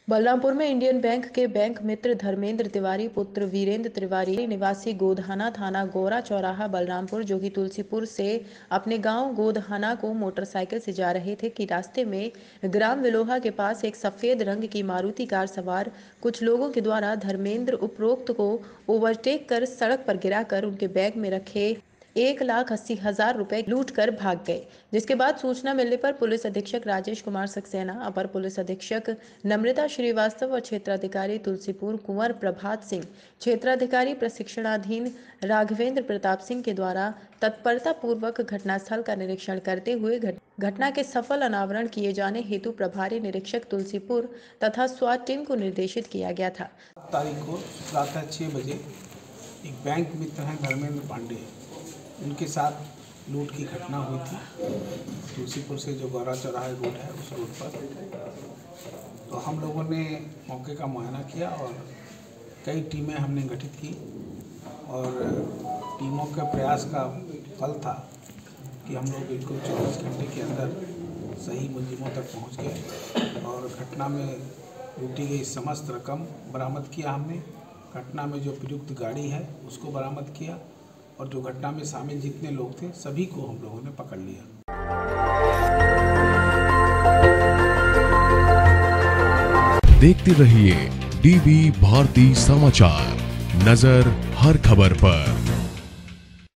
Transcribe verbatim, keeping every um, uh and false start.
बलरामपुर में Indian bank के bank मित्र धर्मेंद्र तिवारी पुत्र वीरेंद्र तिवारी निवासी गोधहाना थाना गोरा चौराहा बलरामपुर जो कि तुलसीपुर से अपने गांव गोधहाना को मोटरसाइकिल से जा रहे थे कि रास्ते में ग्राम विलोहा के पास एक सफेद रंग की मारुति कार सवार कुछ लोगों के द्वारा धर्मेंद्र उपरोक्त को ओवरटेक कर सड़क पर गिराकर उनके बैग में रखे एक लाख अस्सी हजार रुपए लूट कर भाग गए। जिसके बाद सूचना मिलने पर पुलिस अधीक्षक राजेश कुमार सक्सेना, अपर पुलिस अधीक्षक नम्रता श्रीवास्तव और क्षेत्राधिकारी तुलसीपुर कुंवर प्रभात सिंह, क्षेत्राधिकारी प्रशिक्षणाधीन राघवेंद्र प्रताप सिंह के द्वारा तत्परता पूर्वक घटनास्थल का निरीक्षण करते हुए घटना के सफल अनावरण किए जाने हेतु प्रभारी निरीक्षक तुलसीपुर तथा स्वाट टीम को निर्देशित किया गया था। तारीख को प्रातः छः बजे एक बैंक मित्र हैं धर्मेंद्र पांडे, उनके साथ लूट की घटना हुई थी तुलसीपुर से जो गौरा चौराहा रोड है उस रोड पर। तो हम लोगों ने मौके का मुआयना किया और कई टीमें हमने गठित की और टीमों के प्रयास का फल था कि हम लोग बिल्कुल चौबीस घंटे के अंदर सही मुलजिमों तक पहुंच गए और घटना में लूटी गई समस्त रकम बरामद किया हमने। घटना में जो प्रयुक्त गाड़ी है उसको बरामद किया और जो घटना में शामिल जितने लोग थे सभी को हम लोगों ने पकड़ लिया। देखते रहिए डीवी भारती समाचार, नजर हर खबर पर।